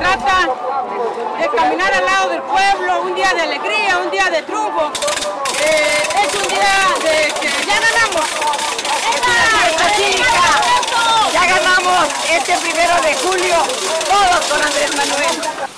trata de caminar al lado del pueblo, un día de alegría, un día de triunfo. Es un día de que ya ganamos. Ya ganamos este 1 de julio, todos con Andrés Manuel.